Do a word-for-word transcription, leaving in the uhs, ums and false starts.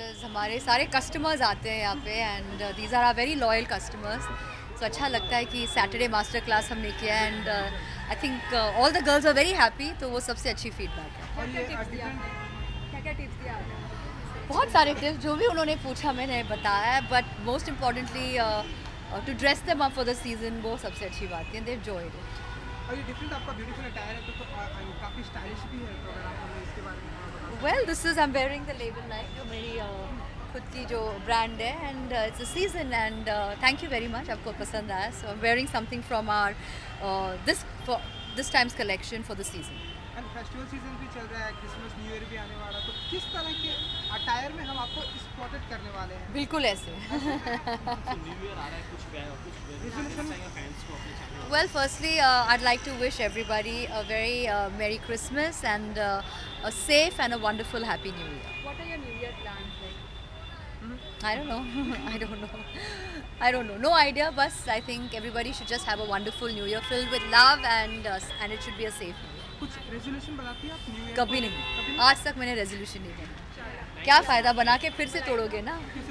Because हमारे सारे customers आते हैं यहाँ पे and these are are very loyal customers. So अच्छा लगता है कि सैटरडे मास्टर क्लास हमने किया and I think all the girls are very happy, तो वो सबसे अच्छी फीडबैक है। क्या क्या टिप्स दिया आपने? बहुत सारे टिप्स जो भी उन्होंने पूछा मैंने बताया, but most importantly to dress them up for the season, वो सबसे अच्छी बात है। They enjoyed it. और ये डिफरेंट आपका ब्यूटीफुल अटायर है, तो, तो आ, काफी स्टाइलिश भी है, तो अगर आप हमें इसके बारे में थोड़ा बता। Well this is I am wearing the label like, जो मेरी uh, खुद की जो ब्रांड है and it's a season and thank you very much, आपको पसंद आया। So I am wearing something from our this this times collection for the season. And festival season भी चल रहा है, क्रिसमस न्यू ईयर भी आने वाला, तो किस तरह के अटायर में हम आपको स्पॉटेड करने वाले हैं? बिल्कुल ऐसे। न्यू ईयर आ रहा है, कुछ कुछ फैंस को अपने channel. Well, firstly, uh, I'd like to wish everybody a very uh, Merry Christmas and uh, a safe and a wonderful Happy New Year. What are your New Year plans like? Mm, I don't know. I don't know. I don't know. No idea. But I think everybody should just have a wonderful New Year filled with love and uh, and it should be a safe New Year. कुछ resolution बनाती हैं आप new year? कभी नहीं। आज तक मैंने resolution नहीं बनाया। क्या फ़ायदा, बना के फिर से तोड़ोगे ना।